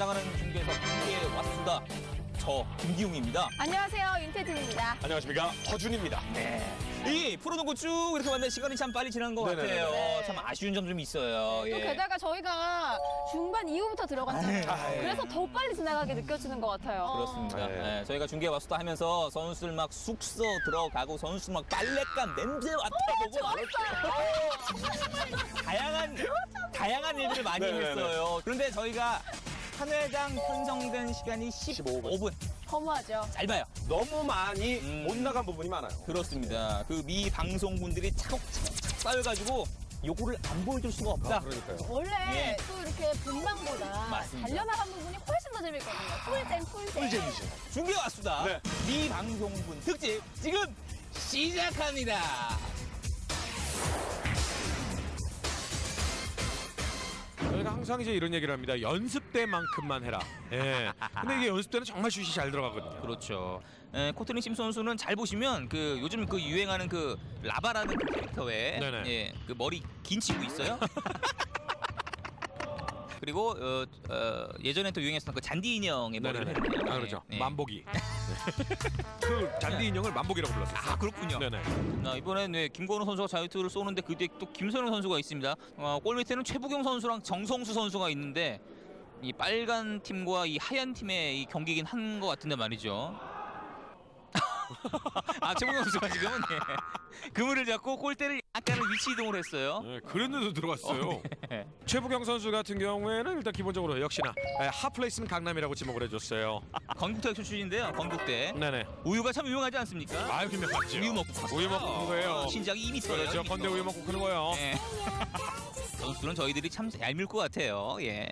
사랑하는 중계에서 함께 왔수다. 저 김기웅입니다. 안녕하세요, 윤태진입니다. 안녕하십니까, 허준입니다. 네. 이 프로농구 쭉 이렇게 왔는데 시간이 참 빨리 지난 것 같아요. 네. 참 아쉬운 점 좀 있어요. 또 예. 게다가 저희가 중반 이후부터 들어갔잖아요. 그래서 더 빨리 지나가게 느껴지는 것 같아요. 그렇습니다. 네. 네, 저희가 중계 왔수다 하면서 선수들 막 숙소 들어가고 선수들 막 빨랫감 냄새 맡아보고 다양한 일들을 많이 네네네. 했어요. 그런데 저희가 한 회당 편성된 시간이 15분. 허무하죠. 짧아요. 너무 많이 못 나간 부분이 많아요. 그렇습니다. 그 미 방송분들이 차곡차곡 쌓여가지고 요거를 안 보여줄 수가 없다. 그러니까요. 원래 예. 또 이렇게 본방보다 맞습니다. 달려나간 부분이 훨씬 더 재밌거든요. 꿀잼. 꿀잼이죠. 중계 왔수다. 네. 미 방송분 특집 지금 시작합니다. 저희가 항상 이제 이런 얘기를 합니다. 연습 때만큼만 해라. 예. 근데 이게 연습 때는 정말 슛이 잘 들어가거든요. 그렇죠. 코트니 심 선수는 잘 보시면 그 요즘 그 유행하는 그 라바라는 그 캐릭터에 네네. 예, 그 머리 긴 친구 있어요. 그리고 예전에 또 유행했었던 그 잔디 인형의 머리를 네네네. 했네요. 아, 그렇죠. 예. 만보기. 그 잔디 인형을 만보기라고 불렀어요. 아, 그렇군요. 네네. 이번엔 네, 김건우 선수가 자유투를 쏘는데 그뒤에 또 김선영 선수가 있습니다. 골 밑에는 최부경 선수랑 정성수 선수가 있는데 이 빨간 팀과 이 하얀 팀의 이 경기긴 한 것 같은데 말이죠. 최부경 선수가 지금은 그물을 잡고 골대를 약간은 위치 이동을 했어요. 네, 그랬는데도 들어갔어요. 네. 최부경 선수 같은 경우에는 일단 기본적으로 역시나 핫플레이스는 강남이라고 지목을 해줬어요. 건국대 출신인데요. 건국대. 네네. 우유가 참 유명하지 않습니까? 아유, 유명하죠. 우유 먹고 컸어요. 우유 먹고 큰 거예요. 신장이 이미 있어요. 그렇죠. 이미 건대 있어. 우유 먹고 크는 거예요. 네. 선수들은 저희들이 참 얄밀 것 같아요. 예.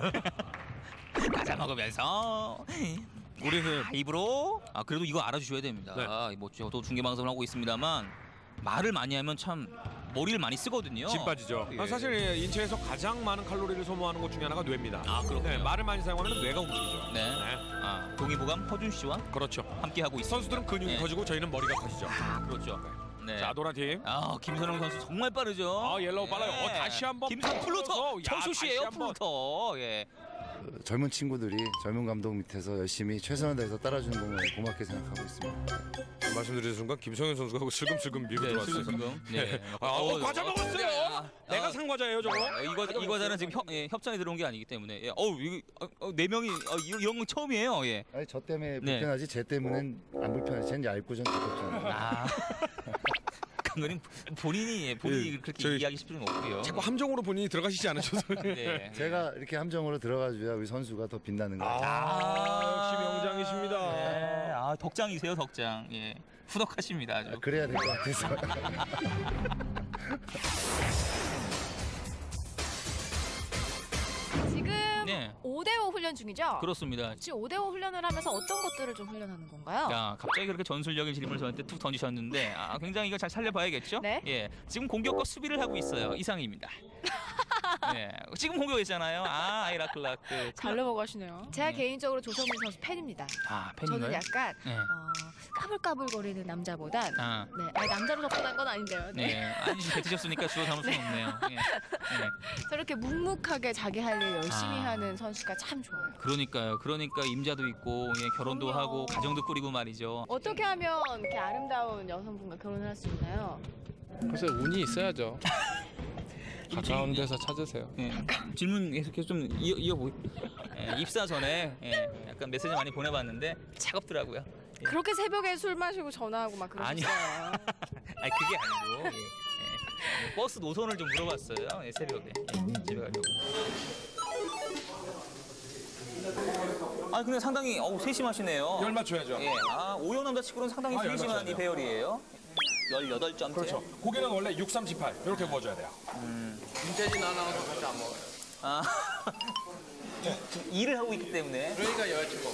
과자 먹으면서 우리는 입으로 그래도 이거 알아주셔야 됩니다. 네. 뭐 저도 중계 방송을 하고 있습니다만 말을 많이 하면 참 머리를 많이 쓰거든요. 진 빠지죠. 예. 사실 인체에서 가장 많은 칼로리를 소모하는 것 중에 하나가 뇌입니다. 그렇군요. 네, 말을 많이 사용하면 뇌가 움직이죠. 네. 동의보감 허준 씨와 그렇죠. 함께 하고 있습니다. 선수들은 근육이 네. 커지고 저희는 머리가 커지죠. 그렇죠. 네. 자, 노란 팀. 김선영 선수 정말 빠르죠. 옐로우 빨라요. 다시 한번 김선 플루터. 야, 청수 씨예요, 다시 한번. 플루터. 예. 젊은 친구들이 젊은 감독 밑에서 열심히 최선을 다해서 따라주는 걸 고맙게 생각하고 있습니다. 말씀드리는 순간 김성현 선수가 슬금슬금 밀고 들어왔어요. 지금. 네. 과자 먹었어요. 내가 산 과자예요, 저거. 이 과자는 지금 협찬이 들어온 게 아니기 때문에. 예. 이거 네 명이 이런 건 처음이에요. 예. 아니 저 때문에 네. 불편하지 쟤 때문엔 안 불편하지. 쟤는 얇고 전 두껍잖아요. 그거는 본인이 그렇게 저희- 이야기하실 필요는 없고요. 자꾸 함정으로 본인이 들어가시지 않으셔서. 네. 제가 이렇게 함정으로 들어가줘야 우리 선수가 더 빛나는 거예요. 역시 명장이십니다. 네. 덕장이세요, 덕장. 예. 후덕하십니다, 아주. 그래야 될 것 같아서. 지금 네. 5대5 훈련 중이죠? 그렇습니다. 지금 5대5 훈련을 하면서 어떤 것들을 좀 훈련하는 건가요? 갑자기 그렇게 전술적인 질문을 저한테 툭 던지셨는데 굉장히 이거 잘 살려봐야겠죠? 네. 예, 지금 공격과 수비를 하고 있어요. 이상입니다. 네, 지금 공격했잖아요. 아이라클라크. 잘 넘어가시네요. 제가 개인적으로 조성민 선수 팬입니다. 팬이요? 저는 약간 네. 까불까불거리는 남자보단 네. 남자로 접근한 건 아닌데요. 네. 아니 지금 뱉으셨으니까 주워 담을 수는 없네요. 예. 네. 저렇게 묵묵하게 자기 할 일 열심히 하는 선수가 참 좋아요. 그러니까요. 그러니까 임자도 있고 결혼도 그럼요. 하고 가정도 꾸리고 말이죠. 어떻게 하면 이렇게 아름다운 여성분과 결혼을 할 수 있나요? 글쎄 운이 있어야죠. 가까운 데서 찾으세요. 예. 질문 계속해서 좀 이어보. 입사 전에 약간 메시지 많이 보내봤는데 차갑더라고요. 예. 그렇게 새벽에 술 마시고 전화하고 막 그러셨어요. 아니 그게 아니고 버스 노선을 좀 물어봤어요. 새벽에 집에 가려고. 근데 상당히 세심하시네요. 열 맞춰야죠. 예. 오요 남자치고는 상당히 열 세심한 맞춰야 이 배열이에요. 18점째. 그렇죠. 고기는 원래 6, 3, 18 이렇게 구워줘야 돼요. 김태진 아나운서 같이 안 먹어요. 일을 하고 있기 때문에. 그러니까 여자친구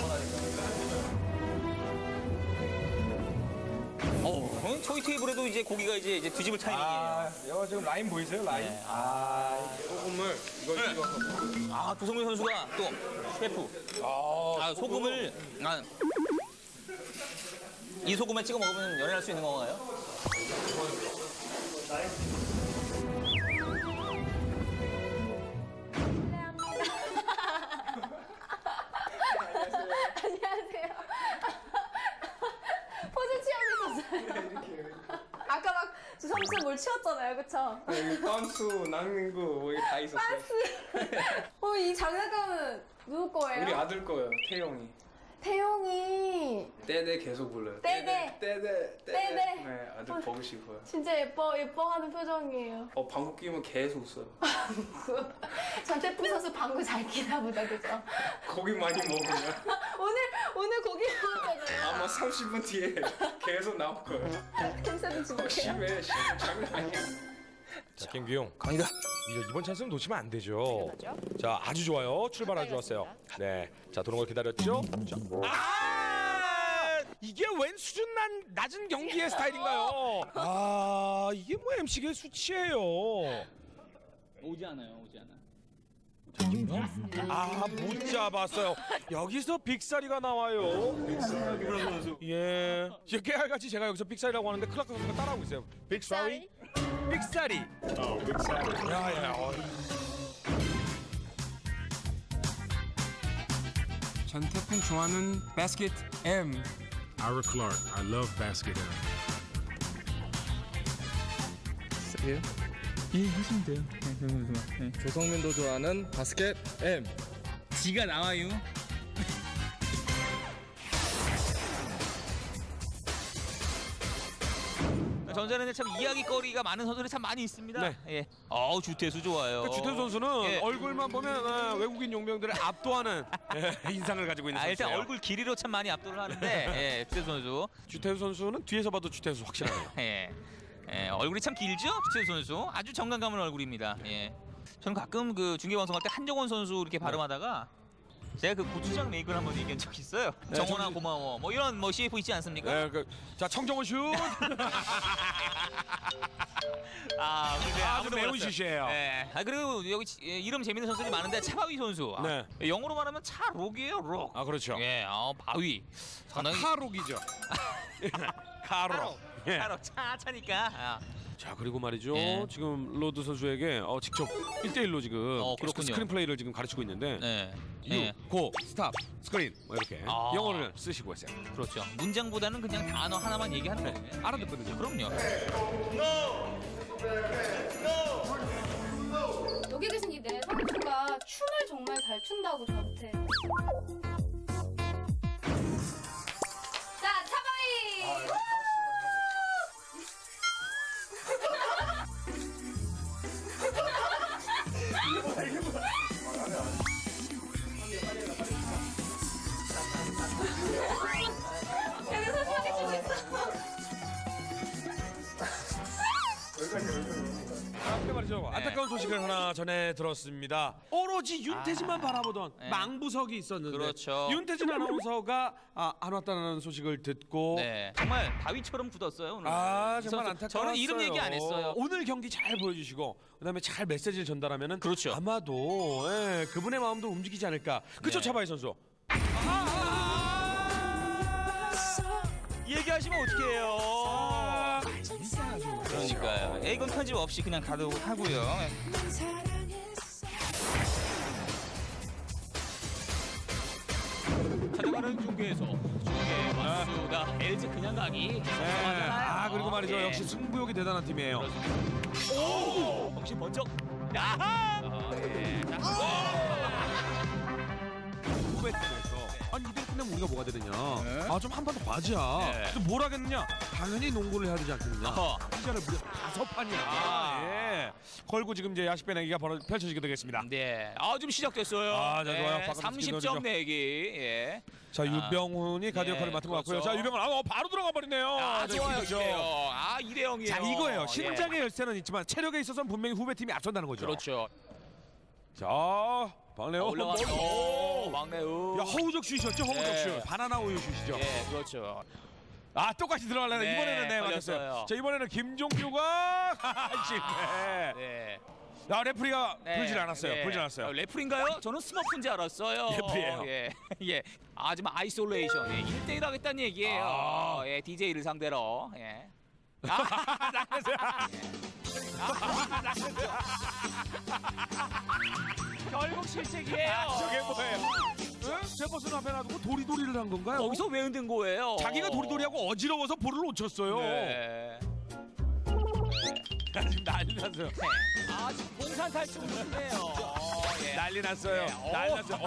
저희 테이블에도 이제 고기가 이제 뒤집을 타이밍이에요. 이거 지금 라인 보이세요? 라인? 소금을 이거 찍어서 조성민 선수가 또 셰프. 소금을 이 소금에 찍어 먹으면 연애할 수 있는 건가요? 뭘 치웠잖아요, 그쵸? 네, 빤수, 낭민구 뭐 이게 다 있었어요. 이 장난감은 누구 거예요? 우리 아들 거예요, 태영이. 태용이 떼떼 계속 불러요. 떼떼. 떼떼. 떼떼. 네, 아들 보고 싶어요. 진짜 예뻐하는 표정이에요. 방구 끼면 계속 웃어요. 전태풍 선수 방구 잘 끼나 보다, 그죠? 고기 많이 먹으면 오늘 고기 먹었잖아요. 아마 30분 뒤에 계속 나올 거예요. 캔슬은 지금 심해, 장난 아니야. 자, 김규용 갑니다. 이번 찬스는 놓치면 안 되죠. 자, 아주 좋아요. 출발 아주 좋았어요. 네, 자 도는 걸 기다렸죠. 자, 이게 웬 수준 낮은 경기의 스타일인가요? 이게 뭐 MC계 수치예요. 오지 않아요. 못 잡았어요. 여기서 빅사리가 나와요. 예. 깨알같이 제가 여기서 빅사리라고 하는데 클라크 선수가 따라하고 있어요. 빅사리? 빅사리. 야야. 전태풍 좋아하는 바스켓 M. Ira Clark, I love basket M. 예, 하시면 돼요. 네. 조성민도 좋아하는 바스켓 M. 지가 나와요. 전자는 참 이야기거리가 많은 선수들이 참 많이 있습니다. 네. 예. 주태수 좋아요. 그러니까 주태수 선수는 예. 얼굴만 보면 외국인 용병들을 압도하는 인상을 가지고 있는 일단 선수예요. 얼굴 길이로 참 많이 압도를 하는데 예, 주태수 선수. 주태수 선수는 뒤에서 봐도 주태수 확실하네요. 예. 얼굴이 참 길죠? 주태수 선수. 아주 정감 가는 얼굴입니다. 예. 저는 가끔 그 중계 방송할 때 한정원 선수 이렇게 발음하다가 제가 그 고추장 메이크를 한번 얘기한 적 있어요. 네, 정원아 고마워. 뭐 이런 CF 있지 않습니까? 네, 자 청정원 슛. 근데 아주 아무도 매운 몰랐어요. 슛이에요. 예. 그리고 여기 이름 재밌는 선수들이 많은데 차바위 선수. 네. 영어로 말하면 차록이에요, 록. 그렇죠. 예, 바위. 상당히 카록이죠. 카록. 예. 차록 차니까. 자 그리고 말이죠. 예. 지금 로드 선수에게 직접 1대1로 지금 계속 그렇군요. 스크린 플레이를 지금 가르치고 있는데 네. 유, 고, 스탑, 스크린 뭐 이렇게 영어를 쓰시고 있어요. 그렇죠. 문장보다는 그냥 단어 하나만 얘기하는 거예요. 알아듣거든요. 그럼요. 여기 계신 이 네 선수가 춤을 정말 잘 춘다고 저한테. 자, 차바이! 여기서 시원히 치고 있어. 근데 말이죠. 안타까운 소식을 하나 전해 들었습니다. 오로지 윤태진만 바라보던 망부석이 있었는데 그렇죠. 윤태진 아나운서가 안 왔다는 소식을 듣고 네. 정말 바위처럼 굳었어요, 오늘. 정말 선수. 안타까웠어요. 저는 이름 얘기 안 했어요. 오늘 경기 잘 보여주시고 그다음에 잘 메시지를 전달하면은 그렇죠. 아마도 그분의 마음도 움직이지 않을까. 그렇죠, 네. 차바이 선수. 얘기하시면 어떡해요. 그러니까요. 이건 편집 없이 그냥 가도록 하고요. 찾아가는 중계에서 중계 왔수다. LG 그냥 가기. 그리고 말이죠. 예. 역시 승부욕이 대단한 팀이에요. 오! 역시 먼저. 야하! 예. 후배 팀에서 아니 이대로 끝나면 우리가 뭐가 되느냐. 좀 한 판 더 봐자. 네. 근데 뭘 하겠느냐. 당연히 농구를 해야 되지 않겠느냐. 시간을 무려 5판이나 걸고 지금 이제 야식 배내기가 펼쳐지게 되겠습니다. 네. 지금 시작됐어요. 자, 좋아요. 박은수 30점 내기. 예. 자, 유병훈이 가드 역할을 맡은 것 같고요. 그렇죠. 자, 유병훈 바로 들어가 버리네요. 좋아요. 그렇죠. 2대 0이에요. 자, 이거예요. 신장의 열쇠는 있지만 체력에 있어서는 분명히 후배팀이 앞선다는 거죠. 그렇죠. 자, 박래호 올라왔어. 막내우. 야, 허우적 슛이었죠? 허우적 네. 슛. 바나나 우유 슛이죠. 예, 그렇죠. 똑같이 들어가려네. 네, 이번에는 맞았어요. 걸렸어요. 자, 이번에는 김종규가 실패. 네. 야, 레프리가 불질 않았어요. 네. 불질 않았어요. 레프리인가요? 저는 스머프인 줄 알았어요. 레프리예요. 예. 예. 지금 아이솔레이션. 1대1 하겠다는 얘기예요. 예, DJ를 상대로. 예. 결국 실책이에요. 저게 뭐예요? 제 버스는 앞에 놔두고 도리도리를 한 건가요? 거기서 왜 흔든 거예요? 자기가 도리도리하고 어지러워서 볼을 놓쳤어요. 네. 지금 난리 났어요. 아 지금 봉산 탈출 중이네요. 예. 난리 났어요. 네. 난리 났어요.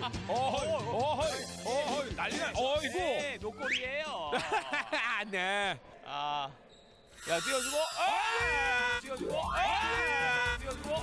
어허이, 난리 났. 어이구. 네, 노골이에요. 네. 아, 야 뛰어주고, 뛰어주고, 뛰어주고.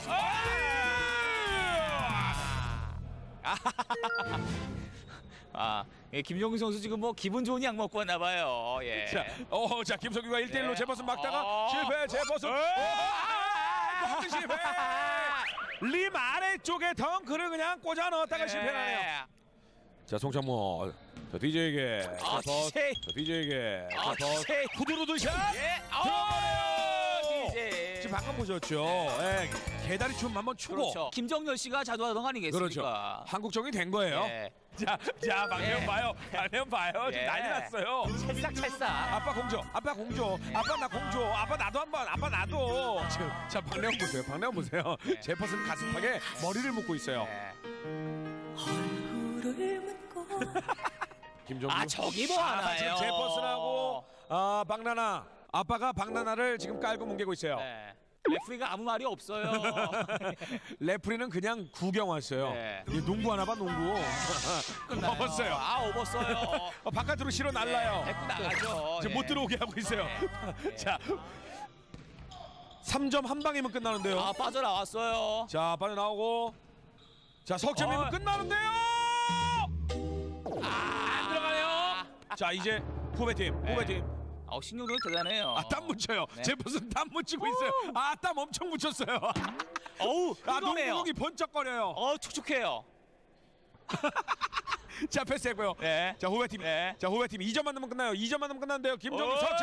아, 예, 김종규 선수 지금 뭐 기분 좋은 약 먹고 왔나 봐요. 예. 자, 김석규가 1대1로 네. 제퍼슨 막다가 실패. 제퍼슨. 덩크 실패. 림 아래쪽에 덩크를 그냥 꽂아 넣었다가 실패하네요. 자, 송창모. 자, DJ에게. 아, DJ. 자, DJ에게. 아, DJ. 후드루드 샷. 예. 들어가요. DJ. 지금 방금 보셨죠? 예. 개다리 춤 한번 추고. 그렇죠. 김정열 씨가 자두하던 거 아니겠습니까? 그렇죠. 한국적이 된 거예요. 예. 자, 방면 예. 봐요. 방면 봐요. 지금 예. 난리 났어요. 찰싹찰싹. 아빠 공조, 아빠 공조, 아빠 나 공조, 아빠 나도 한번, 아빠 나도. 지금 자 박래원 보세요, 박래원 보세요. 제퍼슨 가슴팍에 머리를 묶고 있어요. 김종규. 아 저기 뭐 하나요? 지금 제퍼슨하고 박나나 아빠가 박나나를 지금 깔고 뭉개고 있어요. 네. 레프리가 아무 말이 없어요. 레프리는 그냥 구경 왔어요. 네. 이 농구 하나 봐, 농구. 끝나요. 먹었어요. 아 업었어요. 바깥으로 실어 날라요. 데리고 나가죠. 지금 예. 못 들어오게 하고 있어요. 예. 자, 3점 한 방이면 끝나는데요. 아 빠져나왔어요. 자, 빠져나오고. 자, 석점이면 끝나는데요. 안 들어가네요. 자, 이제 후배팀, 네. 후배팀. 신경도 대단해요. 땀 묻혀요. 네. 제퍼슨 땀 묻히고 있어요. 땀 엄청 묻혔어요. 어우 끈거네요. 농구공이 번쩍거려요. 촉촉해요. 자, 패스했고요. 네. 자, 후배팀. 네. 자, 후배팀 2점만 넣으면 끝나요. 2점만 넣으면 끝나는데요. 김종규 석점.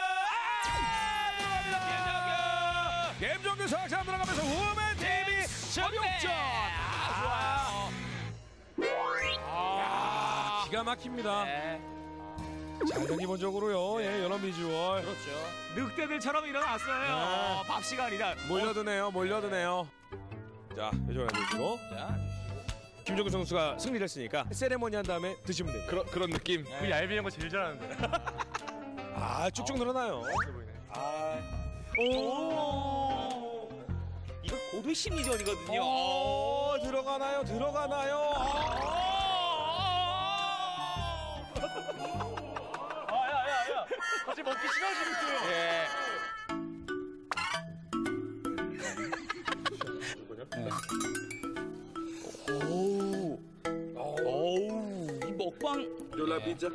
들어갑니다. 김종규 석점 들어가면서 후배팀이 석점. 좋아요. 기가 막힙니다. 네. 자, 일단 기본적으로요. 예, 연합 비주얼. 그렇죠. 늑대들처럼 일어났어요. 밥 시간이다. 몰려드네요. 자, 요정을 해주시고. 자, 김종규 선수가 승리를 했으니까 세레모니 한 다음에 드시면 됩니다. 그런 느낌. 그 얄미운 거 제일 잘하는데. 쭉쭉 늘어나요. 오. 이거 고도의 심리전이거든요. 들어가나요? 같이 먹기 싫어지겠어요. 예. 오우, 이 먹방. 요라 피자.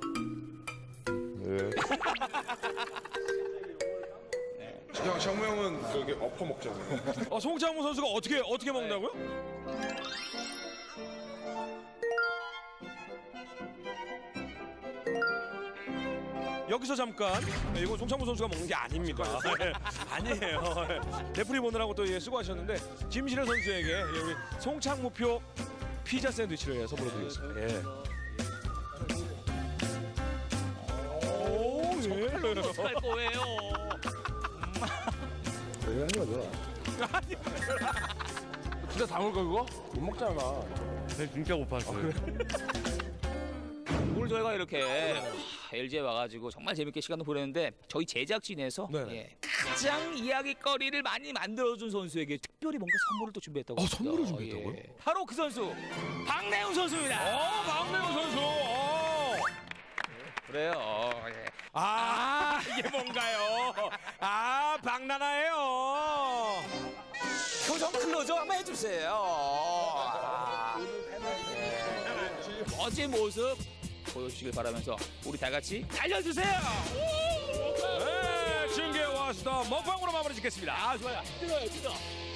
형, 정우 형은 저기 엎어 먹잖아요. 송창모 선수가 어떻게 먹는다고요? 여기서 잠깐 이거 송창모 선수가 먹는 게 아닙니다. 아니에요. 레프리 보느라고 또 수고하셨는데 김신혜 선수에게 우리 송창모표 피자 샌드위치를 선물로 드리겠습니다. 예. 할 거예요. 진짜 다 먹을 거 그거? 못 먹잖아. 진짜 고팠어요. 오늘 저희가 이렇게 LG에 와가지고 정말 재밌게 시간을 보냈는데 저희 제작진에서 네네. 가장 이야기거리를 많이 만들어준 선수에게 특별히 뭔가 선물을 또 준비했다고. 선물을 준비했다고요? 바로 그 선수 박래훈 선수입니다. 박래훈 선수. 그래요. 이게 뭔가요? 박나나예요. 표정 클로즈 한번 해주세요. 멋진 모습 보여주시길 바라면서 우리 다 같이 달려주세요. 네, 중계 와수다 먹방으로 마무리 짓겠습니다. 좋아요. 진짜.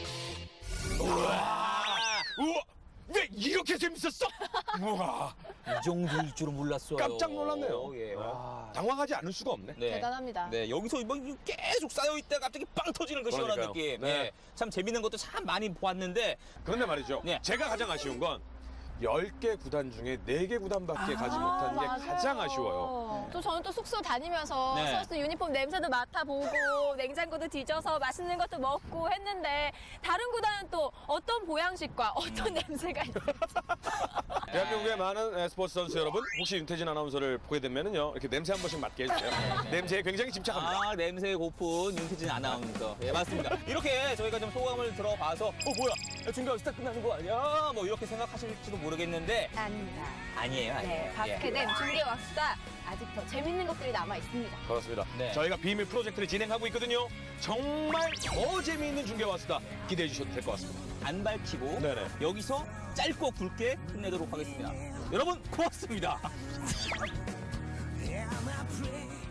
우와, 왜 이렇게 재밌었어? 우와, 이 정도일 줄은 몰랐어요. 깜짝 놀랐네요. 예. 당황하지 않을 수가 없네. 네. 대단합니다. 네, 여기서 막 계속 쌓여 있다가 갑자기 빵 터지는 그 시원한 그러니까요. 느낌. 네. 참 재밌는 것도 참 많이 보았는데 그런데 말이죠. 네. 제가 가장 아쉬운 건 10개 구단 중에 4개 구단밖에 가지 못한 게 맞아요. 가장 아쉬워요. 또 저는 또 숙소 다니면서 네. 선수 유니폼 냄새도 맡아보고 냉장고도 뒤져서 맛있는 것도 먹고 했는데 다른 구단은 또 어떤 보양식과 어떤 냄새가 있을지. 대한민국의 많은 스포츠 선수 여러분, 혹시 윤태진 아나운서를 보게 되면요, 이렇게 냄새 한 번씩 맡게 해주세요. 냄새에 굉장히 집착합니다. 아, 냄새 고픈 윤태진 아나운서. 예, 맞습니다. 이렇게 저희가 좀 소감을 들어봐서 뭐야, 중간 스타 끝나는 거 아니야? 뭐 이렇게 생각하실지도 모르겠는데 아닙니다. 아니에요. 네, 바스켓은 중계 왁스가 아직 더 재밌는 것들이 남아 있습니다. 그렇습니다. 네. 저희가 비밀 프로젝트를 진행하고 있거든요. 정말 더 재미있는 중계 와수다 기대해 주셔도 될 것 같습니다. 안 밝히고 네네. 여기서 짧고 굵게 끝내도록 하겠습니다. 여러분 고맙습니다.